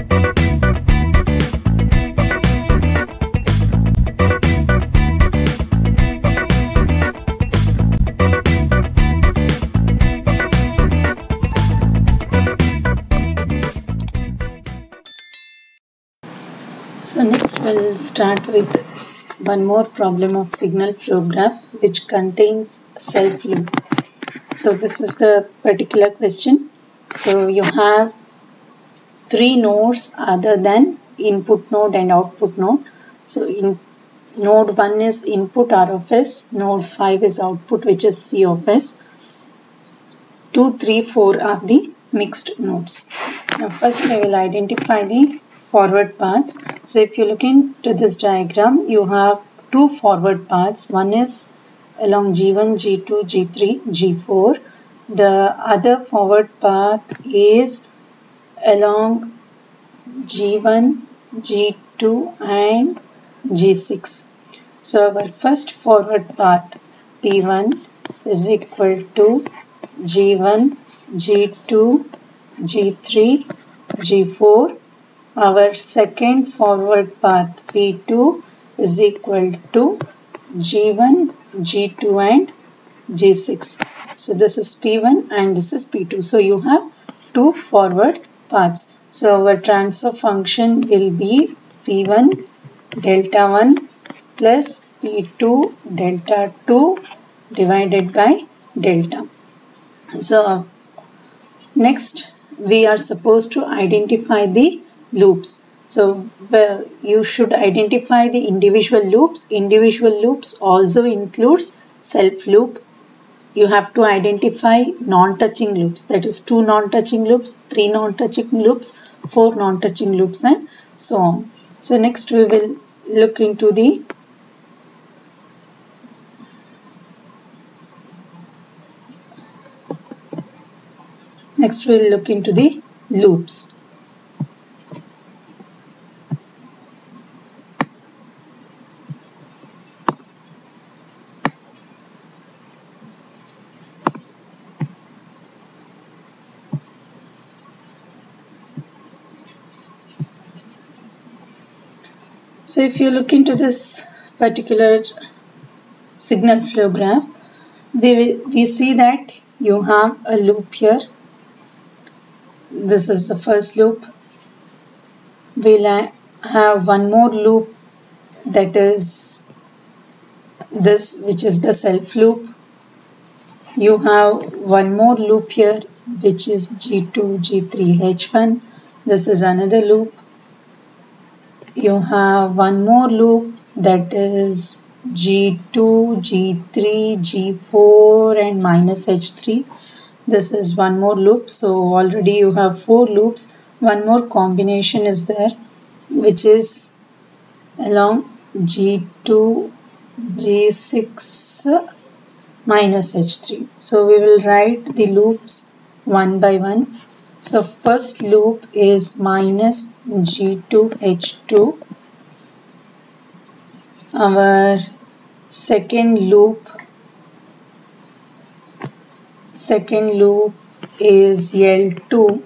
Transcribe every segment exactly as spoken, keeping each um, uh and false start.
So next we'll start with one more problem of signal flow graph which contains self loop. So this is the particular question. So you have three nodes other than input node and output node. So in node one is input R of S, node five is output which is C of S. two, three, four are the mixed nodes. Now first I will identify the forward paths. So if you look into this diagram, you have two forward paths. One is along G one, G two, G three, G four. The other forward path is along G one, G two and G six. So our first forward path P one is equal to G one, G two, G three, G four. Our second forward path P two is equal to G one, G two and G six. So this is P one and this is P two. So you have two forward paths. So our transfer function will be P one delta one plus P two delta two divided by delta. So next we are supposed to identify the loops. So well, you should identify the individual loops. Individual loops also includes self loop. You have to identify non-touching loops, that is two non-touching loops, three non-touching loops, four non-touching loops and so on. So next we will look into the next we will look into the loops. So if you look into this particular signal flow graph, we, we see that you have a loop here. This is the first loop. We'll have one more loop, that is this, which is the self loop. You have one more loop here, which is G two, G three, H one. This is another loop. You have one more loop, that is G two, G three, G four and minus H three. This is one more loop. So already you have four loops. One more combination is there, which is along G two, G six minus H three. So we will write the loops one by one. So first loop is minus G two, H two. Our second loop, second loop is L two,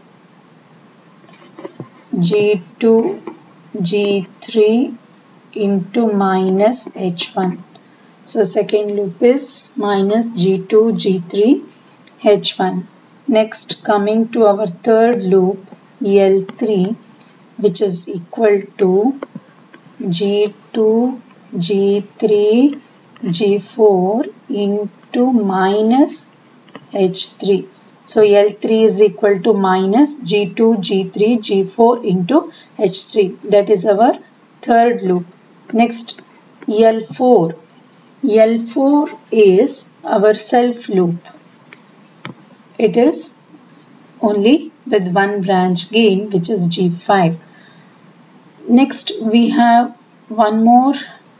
G two, G three into minus H one. So second loop is minus G two, G three, H one. Next, coming to our third loop, L three, which is equal to G two, G three, G four into minus H three. So L three is equal to minus G two, G three, G four into H three. That is our third loop. Next, L four. L four is our self loop. It is only with one branch gain, which is G five. Next we have one more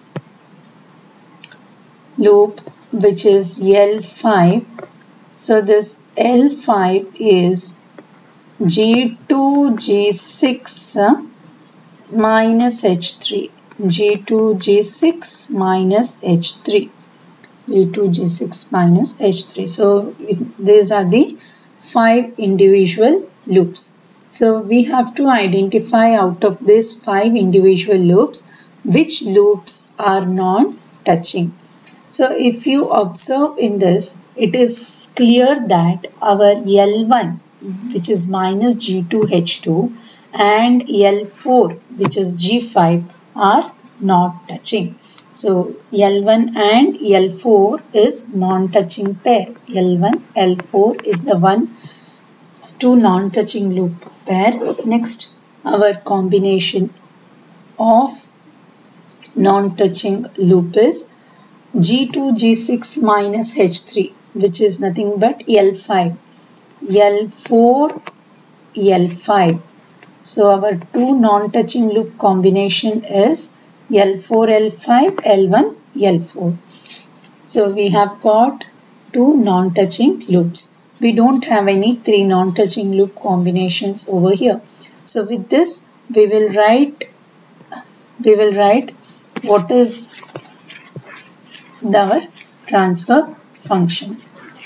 loop, which is L five. So this L five is G two, G six uh, minus H three. G two, G six minus H three. G two, G six minus H three. So it, these are the five individual loops. So we have to identify out of these five individual loops which loops are non-touching. So if you observe in this, it is clear that our L one, which is minus G two H two, and L four, which is G five, are not touching. So L one and L four is non-touching pair. L one, L four is the one, two non-touching loop pair. Next, our combination of non-touching loop is G two G six minus H three, which is nothing but L five, L four, L five. So our two non-touching loop combination is L four, L five, L one, L four. So we have got two non-touching loops. We don't have any three non-touching loop combinations over here. So with this, we will write, we will write what is our transfer function.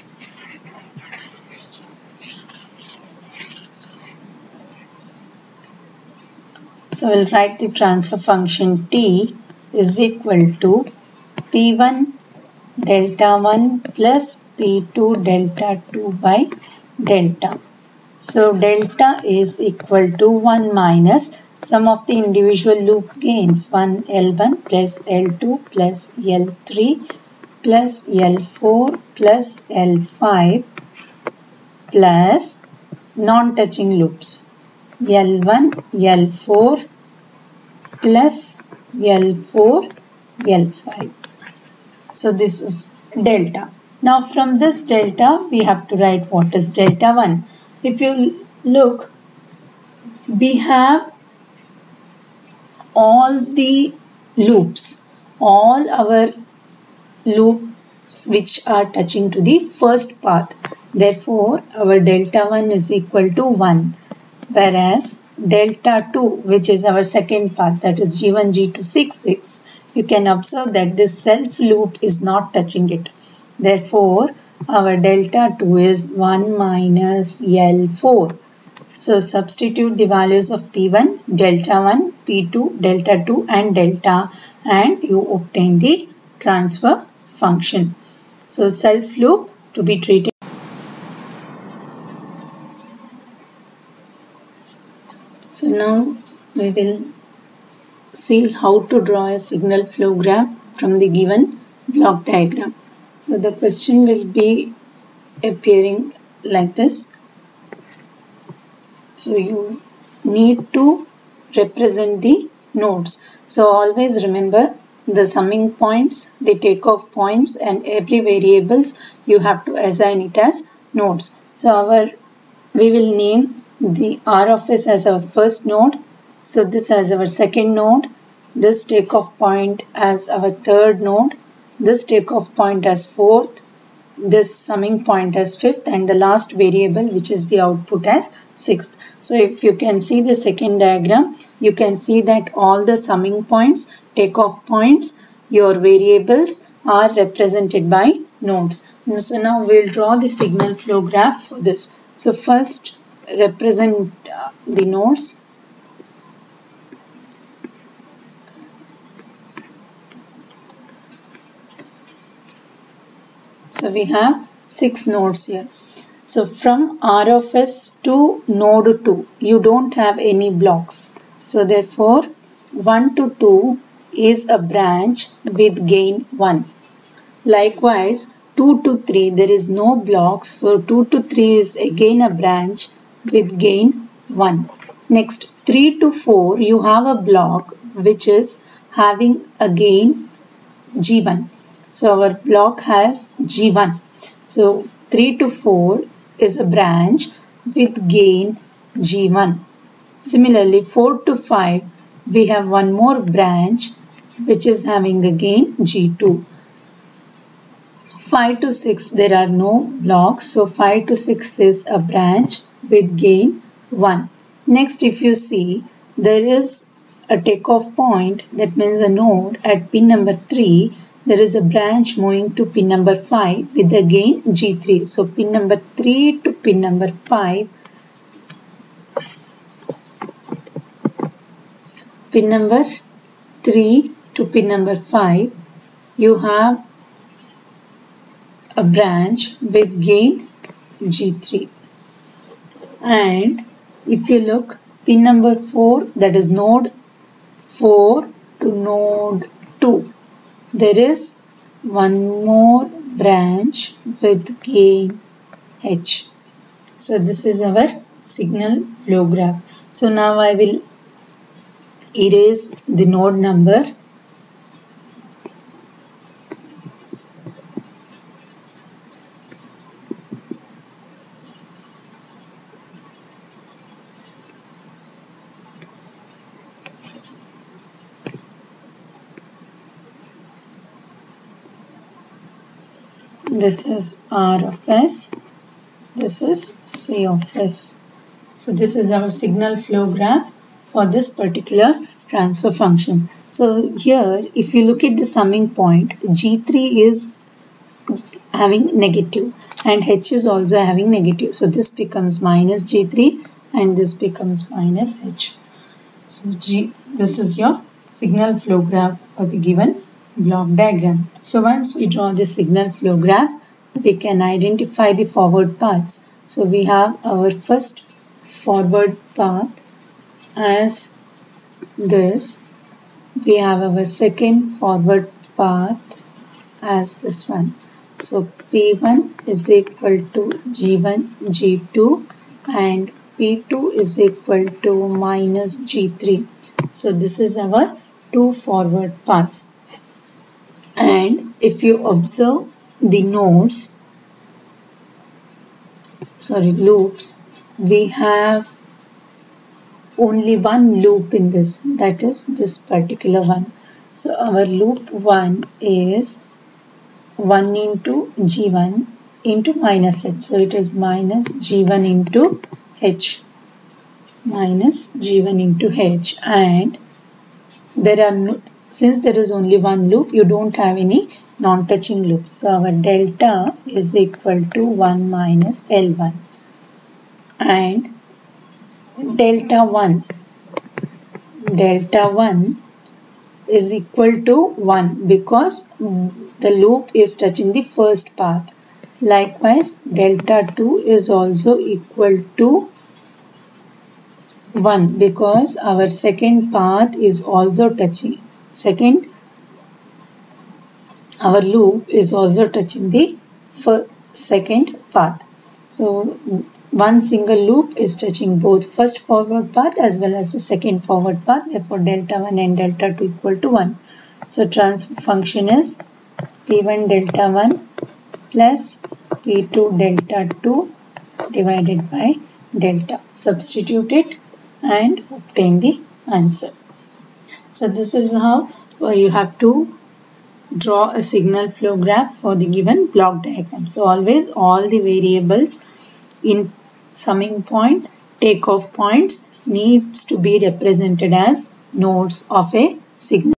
So we'll write the transfer function T is equal to P one delta one plus P two delta two by delta. So delta is equal to one minus sum of the individual loop gains, one L one plus L two plus L three plus L four plus L five plus non-touching loops L one, L four plus L four, L five. So this is delta. Now from this delta, we have to write what is delta one. If you look, we have all the loops, all our loops which are touching to the first path. Therefore, our delta one is equal to one. Whereas delta two, which is our second path, that is G one, G two, six, six, you can observe that this self loop is not touching it. Therefore, our delta two is one minus L four. So substitute the values of P one, delta one, P two, delta two and delta, and you obtain the transfer function. So self loop to be treated. So now we will see how to draw a signal flow graph from the given block diagram. So the question will be appearing like this. So you need to represent the nodes. So always remember the summing points, the takeoff points and every variables you have to assign it as nodes. So our we will name the R of S as our first node. So this as our second node, this takeoff point as our third node, this takeoff point as fourth, this summing point as fifth, and the last variable which is the output as sixth. So if you can see the second diagram, you can see that all the summing points, takeoff points, your variables are represented by nodes. So now we will draw the signal flow graph for this. So first represent uh, the nodes. So we have six nodes here. So from R of S to node two, you don't have any blocks. So therefore, one to two is a branch with gain one. Likewise, two to three, there is no blocks. So two to three is again a branch with gain one. Next, three to four, you have a block which is having a gain G one. So our block has G one. So three to four is a branch with gain G one. Similarly, four to five, we have one more branch which is having a gain G two. five to six, there are no blocks. So five to six is a branch with gain one. Next, if you see, there is a takeoff point, that means a node at pin number three. There is a branch moving to pin number five with the gain G three. So pin number three to pin number five, pin number three to pin number five, you have a branch with gain G three. And if you look, pin number four, that is node four to node two, there is one more branch with gain H. So this is our signal flow graph. So now I will erase the node number. This is R of S, this is C of S. So this is our signal flow graph for this particular transfer function. So here, if you look at the summing point, G three is having negative and H is also having negative. So this becomes minus G three and this becomes minus H. So G, this is your signal flow graph for the given block diagram. So once we draw the signal flow graph, we can identify the forward paths. So we have our first forward path as this. We have our second forward path as this one. So P one is equal to G one, G two and P two is equal to minus G three. So this is our two forward paths. And if you observe the nodes, sorry, loops, we have only one loop in this, that is this particular one. So our loop one is one into G one into minus H. So it is minus G one into H, minus G one into H, and there are no, since there is only one loop, you don't have any non-touching loops. So our delta is equal to one minus L one. And delta one, delta one is equal to one because the loop is touching the first path. Likewise, delta two is also equal to one because our second path is also touching. Second, our loop is also touching the second path. So one single loop is touching both first forward path as well as the second forward path. Therefore, delta one and delta two equal to one. So transfer function is P one delta one plus P two delta two divided by delta. Substitute it and obtain the answer. So this is how you have to draw a signal flow graph for the given block diagram. So always all the variables in summing point, takeoff points needs to be represented as nodes of a signal.